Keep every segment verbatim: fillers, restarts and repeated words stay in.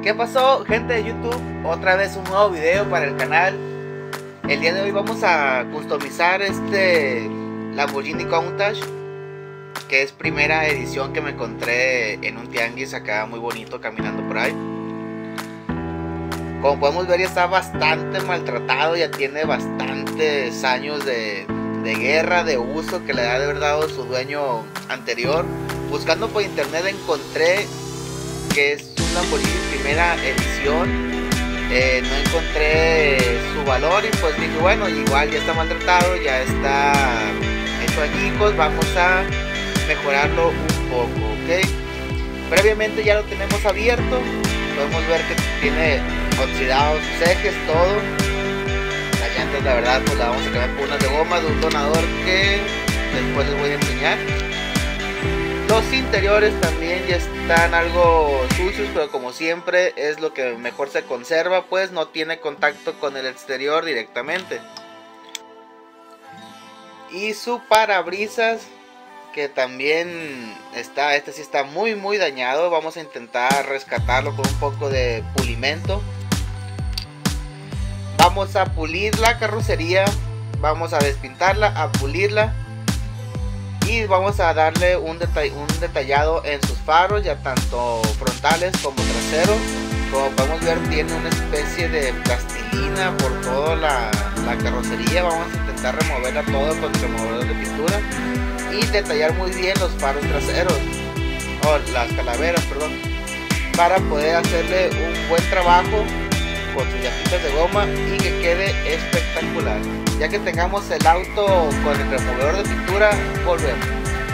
¿Qué pasó, gente de YouTube? Otra vez un nuevo video para el canal. El día de hoy vamos a customizar este Lamborghini Countach, que es primera edición que me encontré en un tianguis acá muy bonito caminando por ahí. Como podemos ver, ya está bastante maltratado, ya tiene bastantes años de, de guerra, de uso que le ha de haber dado su dueño anterior. Buscando por internet encontré que es un Lamborghini primera edición. Eh, no encontré su valor y pues dije, bueno, igual ya está maltratado, ya está hecho añicos, vamos a mejorarlo un poco, ¿ok? Previamente ya lo tenemos abierto, podemos ver que tiene oxidados sus ejes, todo. Las llantas, la verdad, pues la vamos a cambiar por unas de goma de un donador que después les voy a enseñar. Los interiores también ya están algo sucios, pero como siempre es lo que mejor se conserva, pues no tiene contacto con el exterior directamente. Y su parabrisas, que también está, este sí está muy muy dañado. Vamos a intentar rescatarlo con un poco de pulimento. Vamos a pulir la carrocería, vamos a despintarla, a pulirla. Y vamos a darle un, detall un detallado en sus faros, ya tanto frontales como traseros. Como podemos ver, tiene una especie de plastilina por toda la, la carrocería. Vamos a intentar removerla todo con removedor de pintura y detallar muy bien los faros traseros, o las calaveras, perdón, para poder hacerle un buen trabajo con sus llantitas de goma y que quede espectacular. Ya que tengamos el auto con el removedor de pintura, volvemos.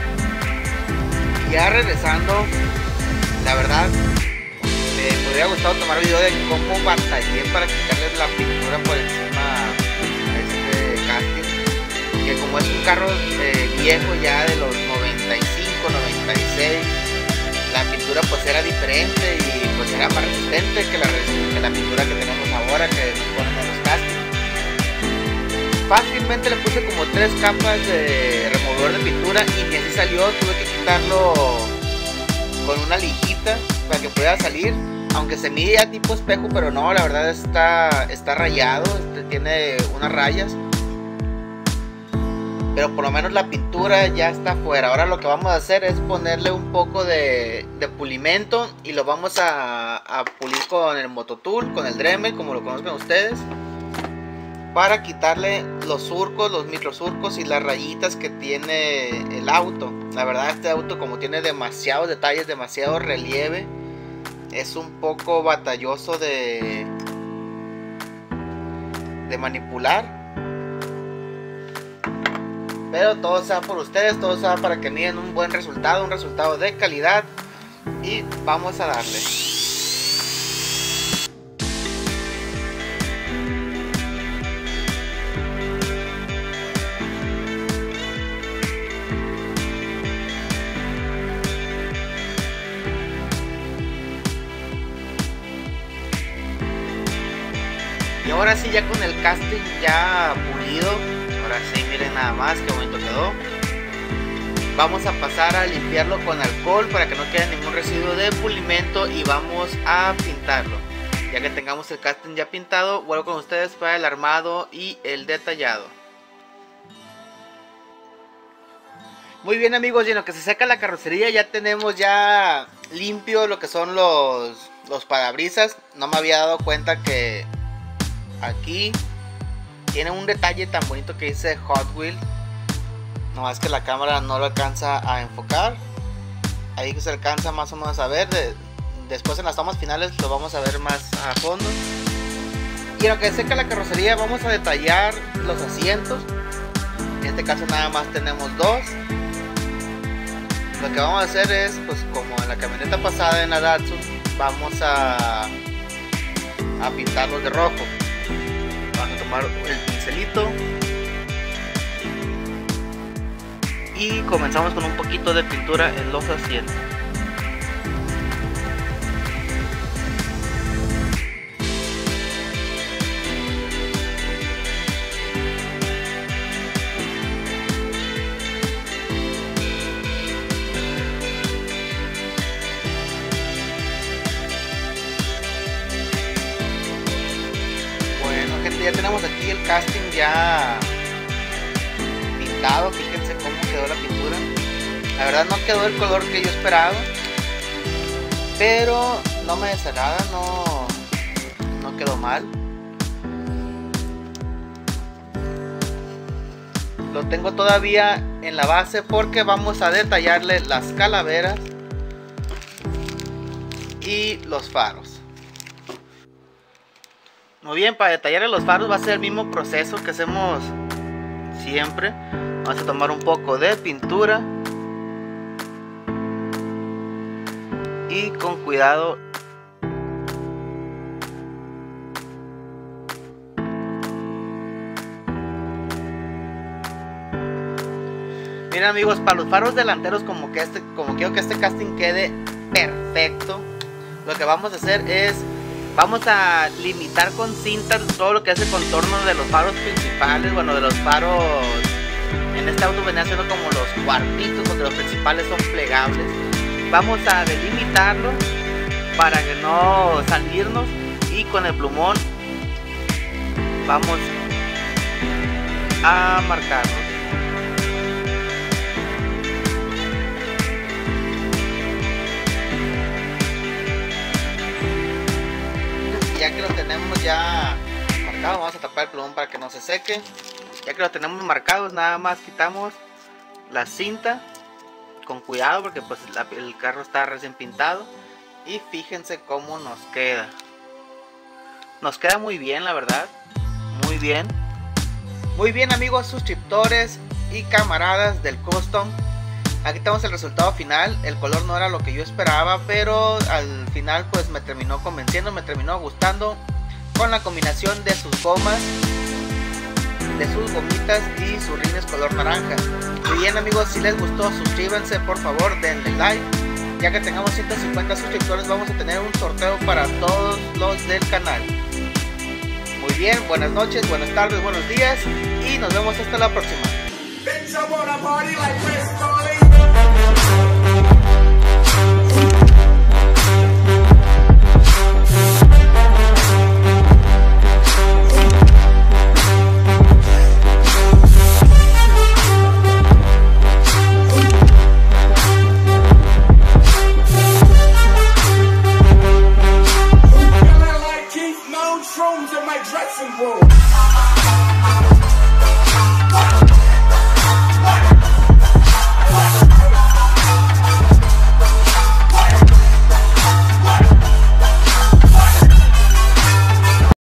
Ya regresando, la verdad me hubiera gustado tomar video de cómo batallé para quitarles la pintura por encima a este casting, que como es un carro eh, viejo ya de los noventa y cinco, noventa y seis, la pintura pues era diferente y pues era más resistente que la, que la pintura que tenemos ahora, que nos ponen en los castings. Fácilmente le puse como tres capas de removedor de pintura y ni así salió. Tuve que quitarlo con una lijita para que pueda salir, aunque se mide ya tipo espejo, pero no, la verdad está, está rayado, este, tiene unas rayas, pero por lo menos la pintura ya está afuera. Ahora lo que vamos a hacer es ponerle un poco de, de pulimento y lo vamos a, a pulir con el Mototool, con el Dremel, como lo conozcan ustedes, para quitarle los surcos, los micro surcos y las rayitas que tiene el auto. La verdad, este auto, como tiene demasiados detalles, demasiado relieve, es un poco batalloso de, de manipular. Pero todo sea por ustedes, todo sea para que miren un buen resultado, un resultado de calidad. Y vamos a darle. Y ahora sí, ya con el casting ya pulido, ahora sí, miren nada más qué bonito quedó. Vamos a pasar a limpiarlo con alcohol para que no quede ningún residuo de pulimento y vamos a pintarlo. Ya que tengamos el casting ya pintado, vuelvo con ustedes para el armado y el detallado. Muy bien, amigos, y en lo que se seca la carrocería ya tenemos ya limpio lo que son los, los parabrisas. No me había dado cuenta que aquí tiene un detalle tan bonito que dice Hot Wheels. No es que la cámara no lo alcanza a enfocar. Ahí que se alcanza más o menos a ver. De, después en las tomas finales lo vamos a ver más a fondo. Y en lo que seca la carrocería vamos a detallar los asientos. En este caso nada más tenemos dos. Lo que vamos a hacer es, pues como en la camioneta pasada en la Datsun, vamos a, a pintarlos de rojo. Vamos a tomar el pincelito y comenzamos con un poquito de pintura en los asientos. el casting ya pintado. Fíjense cómo quedó la pintura. La verdad no quedó el color que yo esperaba, pero no me desagrada, no, no quedó mal. Lo tengo todavía en la base porque vamos a detallarle las calaveras y los faros. Muy bien, para detallarle los faros va a ser el mismo proceso que hacemos siempre. Vamos a tomar un poco de pintura y con cuidado miren amigos, para los faros delanteros, como que este, como quiero que este casting quede perfecto, lo que vamos a hacer es vamos a limitar con cinta todo lo que es el contorno de los faros principales. Bueno, de los faros en este auto venía siendo como los cuartitos, porque los principales son plegables. Vamos a delimitarlo para que no salirnos, y con el plumón vamos a marcarlo. Ya que lo tenemos ya marcado, vamos a tapar el plumón para que no se seque. Ya que lo tenemos marcados, nada más quitamos la cinta con cuidado, porque pues la, el carro está recién pintado, y fíjense cómo nos queda. Nos queda muy bien, la verdad, muy bien. Muy bien amigos suscriptores y camaradas del custom, aquí tenemos el resultado final. El color no era lo que yo esperaba, pero al final pues me terminó convenciendo, me terminó gustando con la combinación de sus gomas, de sus gomitas y sus rines color naranja. Muy bien amigos, si les gustó suscríbanse por favor, denle like. Ya que tengamos ciento cincuenta suscriptores vamos a tener un sorteo para todos los del canal. Muy bien, buenas noches, buenas tardes, buenos días y nos vemos hasta la próxima.